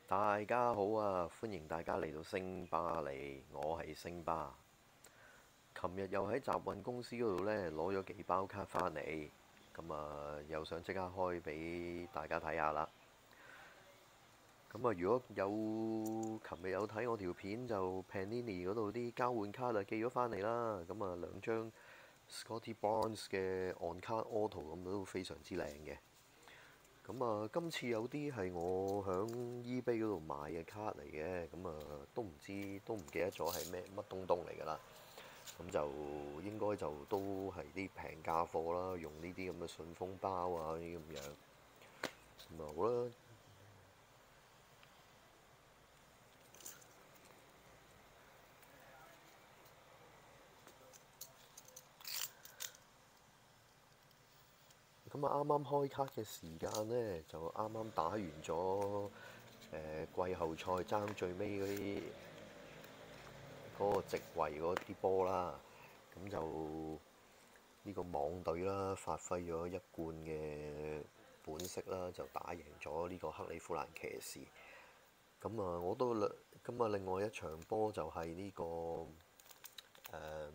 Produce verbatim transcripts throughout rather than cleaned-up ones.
大家好啊！歡迎大家嚟到星巴利，我係星巴。琴日又喺集運公司嗰度呢攞咗幾包卡返嚟，咁啊又想即刻開俾大家睇下啦。咁啊，如果有琴日有睇我條片，就 Panini 嗰度啲交換卡啊寄咗返嚟啦。咁啊兩張 Scotty Barnes 嘅 On Card Auto 咁都非常之靚嘅。咁啊，今次有啲係我響 eBay 嗰度買嘅卡嚟嘅，咁啊都唔知都唔記得咗係咩乜東東嚟㗎啦。咁就應該就都係啲平價貨啦，用呢啲咁嘅順豐包啊啲咁樣。咁啊好啦。咁啊啱啱開卡嘅時間呢，就啱啱打完咗誒、呃、季後賽爭最尾嗰啲嗰個席位嗰啲波啦。咁就呢個網隊啦，發揮咗一貫嘅本色啦，就打贏咗呢個克里夫蘭騎士。咁啊，我都咁啊，另外一場波就係呢、這個誒、呃、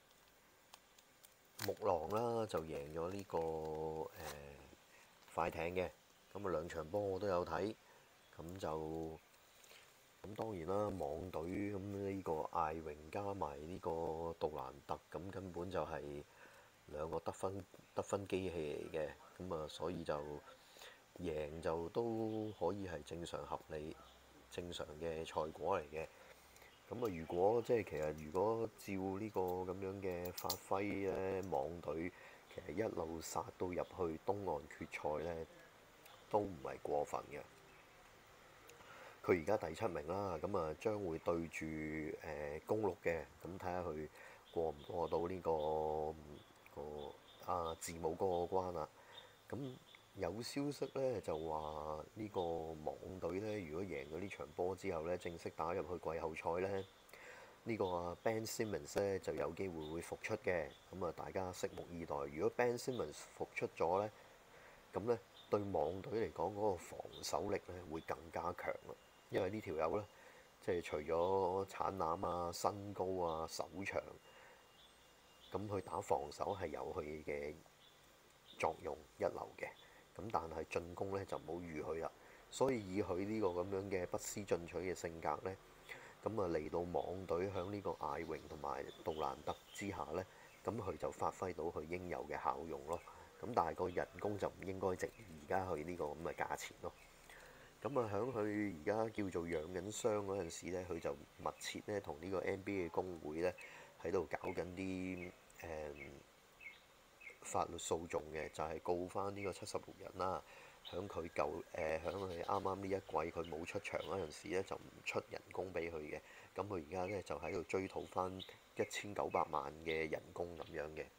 木狼啦，就贏咗呢、這個誒、呃、快艇嘅。咁啊，兩場波我都有睇。咁就咁當然啦，網隊咁呢個艾榮加埋呢個杜蘭特，咁根本就係兩個得分得分機器嚟嘅。咁啊，所以就贏就都可以係正常合理正常嘅賽果嚟嘅。咁啊，如果即係其實如果照呢個咁樣嘅發揮咧，網隊其實一路殺到入去東岸決賽咧，都唔係過分嘅。佢而家第七名啦，咁啊將會對住誒、呃、公鹿嘅，咁睇下佢過唔過到呢、這個個啊字母嗰個關啦。咁有消息咧就話呢個網隊咧，如果贏咗呢場波之後咧，正式打入去季後賽咧，呢、這個啊 Ben Simmons 咧就有機會會復出嘅。咁啊，大家拭目以待。如果 Ben Simmons 復出咗咧，咁咧對網隊嚟講嗰個防守力咧會更加強啦。因為呢條友咧，即係除咗產籃啊、身高啊、手長，咁佢打防守係有佢嘅作用一流嘅。咁但係進攻咧就唔好預佢啦。所以以佢呢個咁樣嘅不思進取嘅性格咧，咁啊嚟到網隊響呢個艾榮同埋杜蘭特之下咧，咁佢就發揮到佢應有嘅效用咯。咁但係個人工就唔應該值而家佢呢個咁嘅價錢咯。咁啊，喺佢而家叫做養緊傷嗰陣時咧，佢就密切咧同呢個 N B A 嘅工會咧喺度搞緊啲誒法律訴訟嘅，就係、是、告翻呢個七十六人啦。喺佢舊誒，喺佢啱啱呢一季佢冇出場嗰陣時咧，就唔出人工俾佢嘅。咁佢而家咧就喺度追討翻一千九百萬嘅人工咁樣嘅。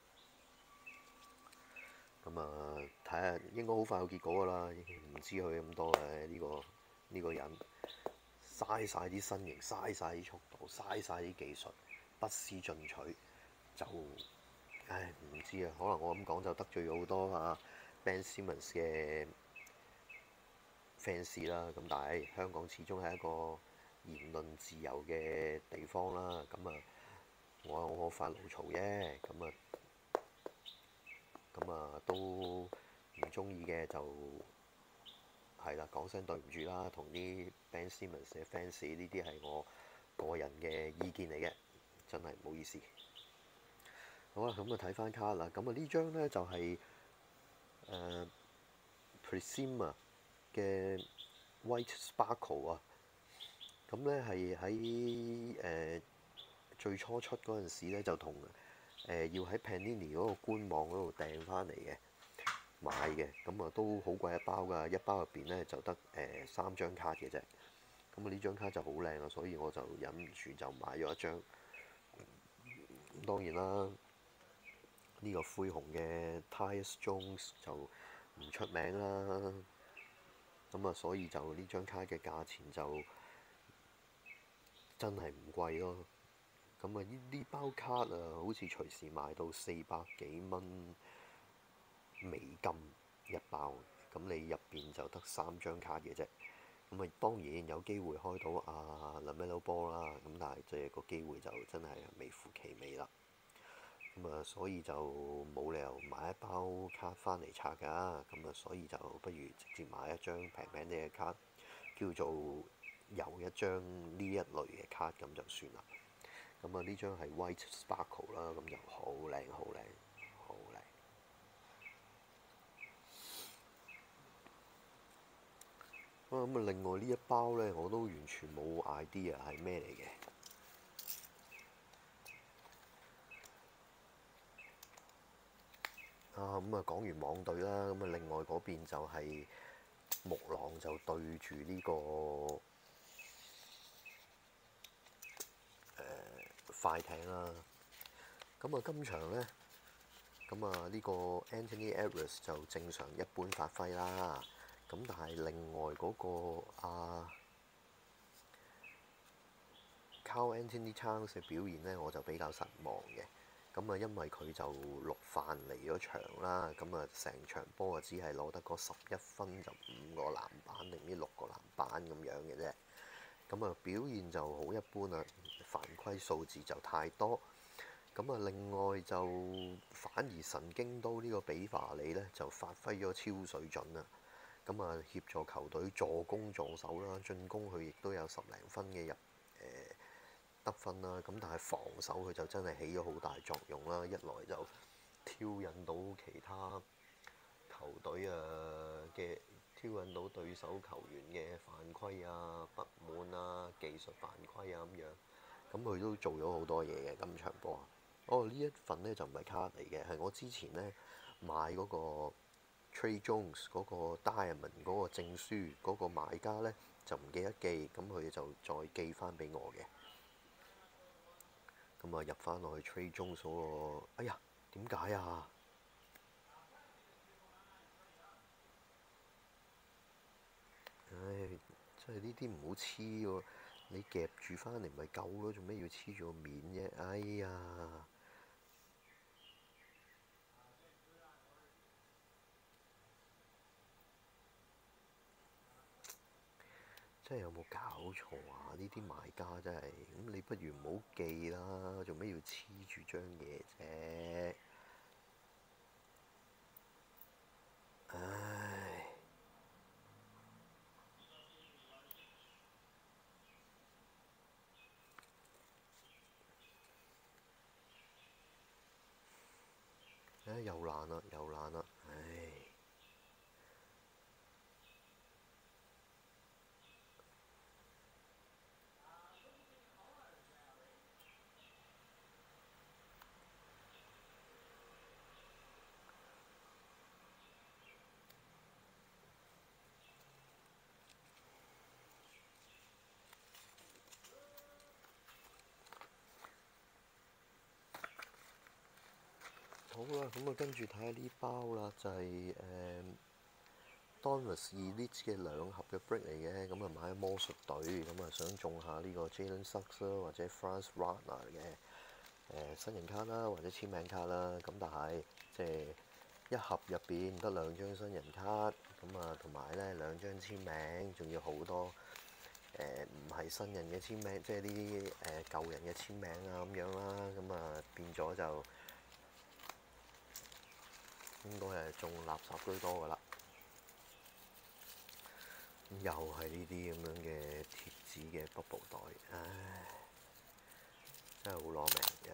咁啊，睇下應該好快有結果㗎啦。唔知佢咁多嘅呢個呢、呢個人，嘥晒啲身形，嘥晒啲速度，嘥晒啲技術，不思進取，就唉唔知啊。可能我咁講就得罪咗好多啊 Ben Simmons 嘅 fans 啦。咁但係香港始終係一個言論自由嘅地方啦。咁啊，我有我發牢嘈啫。咁啊。咁啊，都唔中意嘅就係啦，講聲對唔住啦，同啲 Ben Simmons 嘅 fans 呢啲係我個人嘅意見嚟嘅，真係唔好意思。好啦，咁啊睇翻卡啦，咁啊呢張呢就係、是、誒、呃、Prisma 嘅 White Sparkle 啊，咁呢係喺誒最初出嗰陣時咧就同誒、呃、要喺 Panini 嗰個官網嗰度訂翻嚟嘅。買嘅，咁啊都好貴一包㗎，一包入邊咧就得誒、呃、三張卡嘅啫。咁啊呢張卡就好靚啊，所以我就忍唔住就買咗一張。咁當然啦，呢、這個灰熊嘅 Tyus Jones 就唔出名啦。咁啊，所以就呢張卡嘅價錢就真係唔貴咯。咁啊呢呢包卡啊，好似隨時賣到四百幾蚊美金一包，咁你入邊就得三張卡嘅啫。 咁啊當然有機會開到阿 LaMelo Ball 啦，咁但係即係個機會就真係微乎其微啦。咁啊，所以就冇理由買一包卡翻嚟拆㗎，咁啊，所以就不如直接買一張平平啲嘅卡，叫做有一張呢一類嘅卡咁就算啦。咁啊，呢張係 White Sparkle 啦，咁就好靚，好靚，好靚。啊，咁啊，另外呢一包呢，我都完全冇 idea 係咩嚟嘅。啊，咁啊講完網隊啦，咁啊另外嗰邊就係木狼就對住呢個誒、呃、快艇啦。咁啊今場呢，咁啊呢個 Anthony Edwards 就正常一般發揮啦。咁但係另外嗰、個啊 Karl Anthony Towns 嘅表現呢，我就比較失望嘅。咁啊，因為佢就落飯嚟咗場啦，咁啊成場波啊只係攞得嗰十一分，就五個籃板定唔知六個籃板咁樣嘅啫。咁啊表現就好一般啦，犯規數字就太多。咁啊另外就反而神經刀呢個比華利呢，就發揮咗超水準啦。咁啊協助球隊助攻助守啦，進攻佢亦都有十零分嘅入誒。呃得分啦，咁但係防守佢就真係起咗好大作用啦。一來就挑引到其他球隊啊嘅挑引到對手球員嘅犯規啊、不滿啊、技術犯規啊咁樣，咁佢都做咗好多嘢嘅今場波。哦，呢一份呢就唔係卡嚟嘅，係我之前呢買嗰個 Tre Jones 嗰個 Diamond 嗰個證書嗰個買家呢，就唔記得寄，咁佢就再寄翻俾我嘅。咁啊入翻落去 Tre Jones 嗰個，哎呀點解啊？唉，真係呢啲唔好黐喎，你夾住翻嚟咪夠咯，做咩要黐住個面啫？哎呀，真係有冇搞錯啊？呢啲買家真係，咁你不如唔好寄啦，做咩要黐住張嘢啫？唉。唉，又爛啦，又爛啦，唉！好啦，咁啊跟住睇下呢包啦，就係誒 Donruss Elite 嘅兩盒嘅 break 嚟嘅，咁啊買咗魔術隊，咁啊想中下呢個 Jalen Suggs 啦，或者 Franz Wagner 嘅誒新人卡啦，或者簽名卡啦，咁但係即係一盒入邊得兩張新人卡，咁啊同埋咧兩張簽名，仲要好多誒唔係新人嘅簽名，即係啲誒舊人嘅簽名啊咁樣啦，咁啊變咗就〜應該係中垃圾居多㗎啦，又係呢啲咁樣嘅貼紙嘅 bubble 袋，唉，真係好攞命嘅。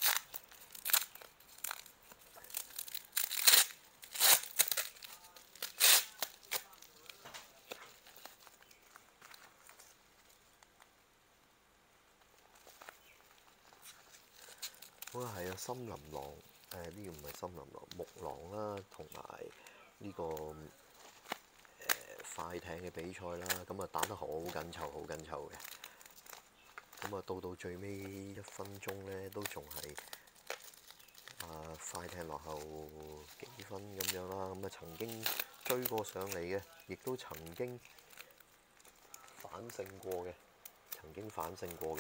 好啊，係啊，森林狼，誒呢個唔係森林狼，木狼啦，同埋呢個誒、呃、快艇嘅比賽啦，咁啊打得好緊湊，好緊湊嘅。咁啊到到最尾一分鐘呢，都仲係啊快艇落後幾分咁樣啦，咁啊曾經追過上嚟嘅，亦都曾經反勝過嘅，曾經反勝過嘅。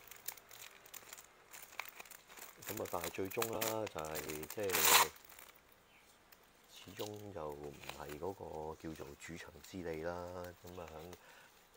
咁啊，但係最終啦，就係即係始終就唔係嗰個叫做主場之利啦。咁啊，響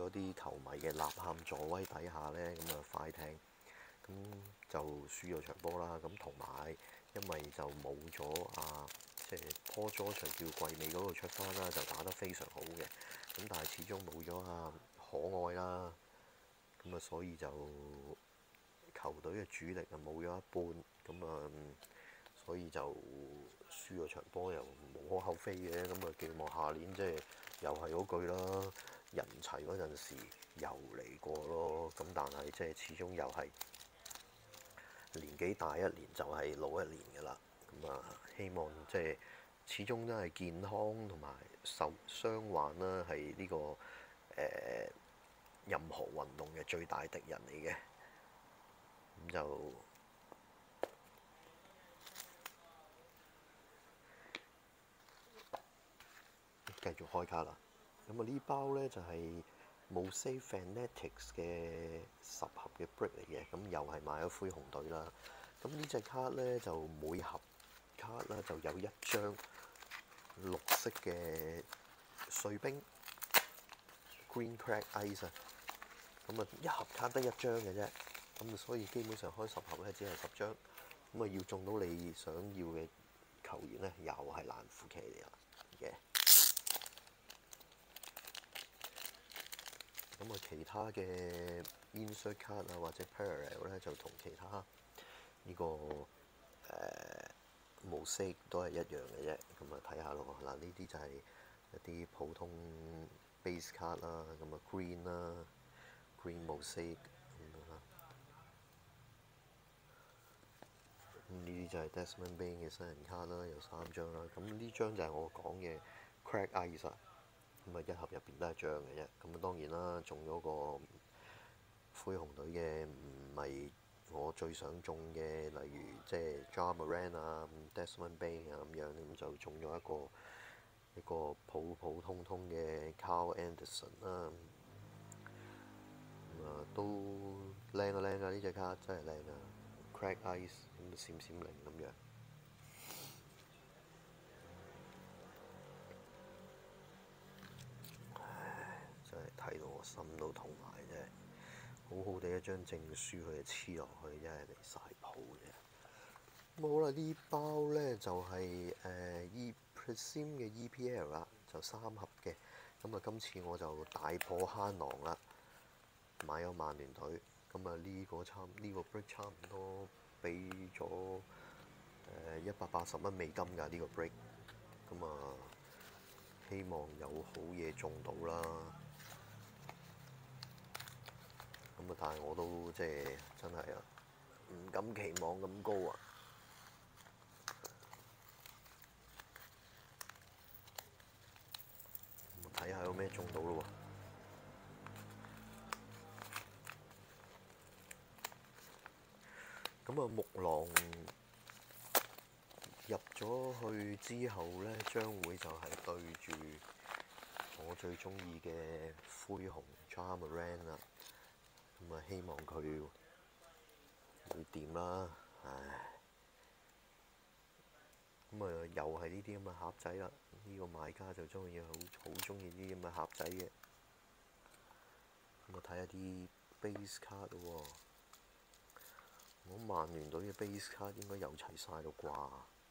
嗰啲球迷嘅吶喊助威底下呢，咁啊快艇咁就輸咗場波啦。咁同埋因為就冇咗啊，即係 Paul George叫季尾嗰度出翻啦，就打得非常好嘅。咁但係始終冇咗啊可愛啦，咁啊所以就球隊嘅主力啊冇咗一半，咁啊所以就輸咗場波又無可厚非嘅。咁啊寄望下年即係又係嗰句啦，人齊嗰陣時又嚟過咯。咁但係即係始終又係年紀大一年就係老一年㗎啦。咁啊希望即係始終都係健康同埋受傷患啦，係呢個誒、呃、任何運動嘅最大敵人嚟嘅。咁就繼續開卡啦。咁啊呢包呢就係 Mosaic Fanatics 嘅十盒嘅 break 嚟嘅，咁又係買咗灰熊隊啦。咁呢隻卡呢，就每盒卡啦就有一張綠色嘅碎冰 Green Crack Ice 啊。咁啊一盒卡得一張嘅啫，咁所以基本上開十盒呢，只係十張。咁啊要中到你想要嘅球員呢，又係難乎其嚟啦嘅。咁啊，其他嘅 insert card 啊或者 parallel 咧，就同其他呢、這個誒、呃、Mosaic都係一樣嘅啫。咁啊睇下咯，嗱呢啲就係一啲普通 base card 啦，咁啊 green 啦 ，green Mosaic 咁樣啦。咁呢啲就係 Desmond Bane 嘅新人卡啦，有三張啦。咁呢張就係我講嘅 Crack Ice。咁啊一盒入邊都係張嘅啫，咁啊當然啦，中咗個灰熊隊嘅唔係我最想中嘅，例如即係 Ja Morant 啊、Desmond Bane 啊咁樣，咁就中咗一個一個普普通通嘅 Kyle Anderson 啦。咁啊都靚啊靚啊，呢隻卡真係靚啊 Crack Ice 咁閃閃靈咁樣。真係睇到我心都痛埋啫，好好地一張證書佢就黐落去，真係離晒譜嘅。咁好啦，呢包呢就係誒 E Prism 嘅 E P L 啦，就三盒嘅。咁啊，今次我就大破慳囊啦，買咗曼聯隊。咁啊，呢個差呢個 break 差唔多俾咗誒一百八十蚊美金㗎，呢個 break。咁啊，希望有好嘢中到啦。咁啊，但係我都即係真係啊，唔敢期望咁高啊！睇下有咩中到咯喎。咁啊，木狼入咗去之後呢，將會就係對住我最中意嘅灰熊 Ja Morant 啦。咁啊，希望佢會掂啦，唉。咁啊，又係呢啲咁嘅盒仔啦。呢、這個買家就中意好好中意呢啲咁嘅盒仔嘅。咁我睇下啲 base card 咯喎。我曼聯隊嘅 base card 應該有齊晒咯啩。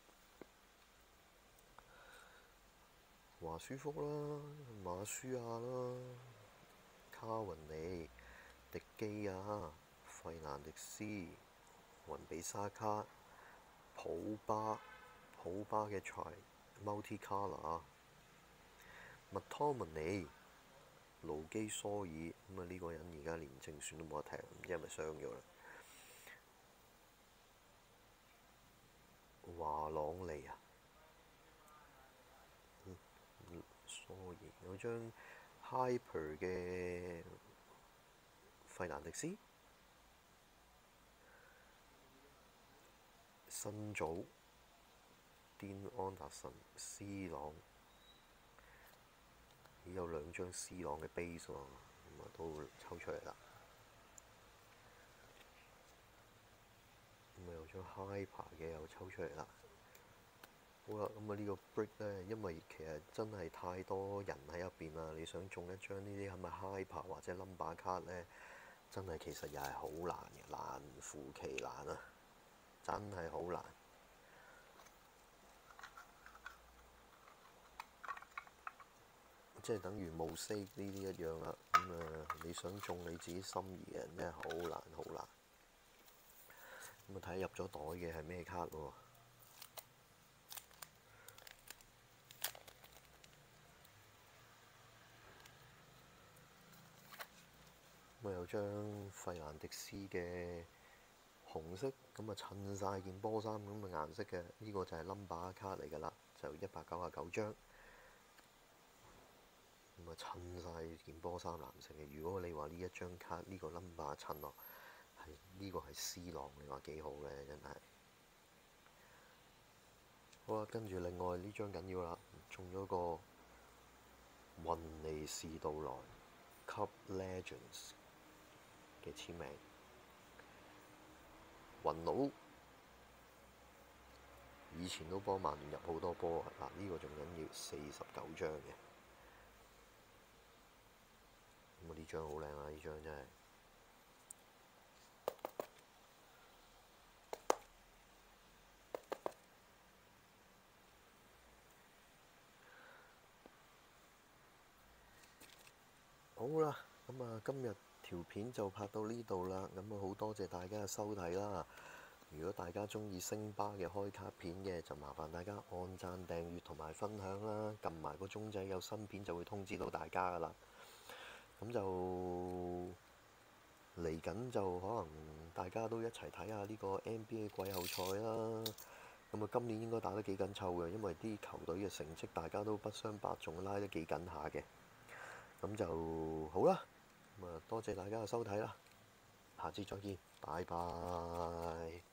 華舒福啦，馬舒亞啦，卡雲尼、迪基亞、費蘭迪斯、雲比沙卡、普巴、普巴嘅財、Multicolour、麥湯文尼、盧基蘇爾。咁啊呢個人而家連正選都冇得踢，唔知係咪傷咗啦？華朗尼啊，蘇爾有張 Hyper 嘅費蘭迪斯。新組 Dean Anderson、C 朗，已有兩張 C 朗嘅 base 喎，咁啊都抽出嚟啦。咁啊有張 Hyper 嘅又抽出嚟啦。 好啦，咁啊呢個 break 咧，因為其實真係太多人喺入邊啦，你想中一張呢啲咁嘅 hyper 或者 number 卡咧，真係其實又係好難嘅，難乎其難啊！真係好難。即係等於冇 save 呢啲一樣啦。咁、嗯、啊，你想中你自己心儀嘅人真係好難好難。咁啊，睇入咗袋嘅係咩卡喎？咁啊，有張費蘭迪斯嘅紅色，咁啊襯晒件波衫咁嘅顏色嘅，呢、這個就係 number 卡嚟㗎啦，就一百九十九張。咁啊襯晒件波衫藍色嘅。如果你話呢一張卡呢、這個 number 襯落係呢個係 C 朗，你話幾好咧？真係。好啦，跟住另外呢張緊要啦，中咗個雲尼士道來 Cup Legends 嘅簽名，雲佬以前都幫曼聯入好多波啊！嗱，呢個仲緊要四十九張嘅，咁啊呢張好靚啊！呢張真係。好啦，咁啊今日條片就拍到呢度啦，咁啊好多謝大家嘅收睇啦。如果大家中意星巴嘅開卡片嘅，就麻煩大家按讚、訂閱同埋分享啦，撳埋個鐘仔，有新片就會通知到大家噶啦。咁就嚟緊就可能大家都一齊睇下呢個 N B A 季後賽啦。咁啊今年應該打得幾緊湊嘅，因為啲球隊嘅成績大家都不相伯仲，拉得幾緊下嘅。咁就好啦，咁啊多謝大家嘅收睇啦，下次再見，拜拜。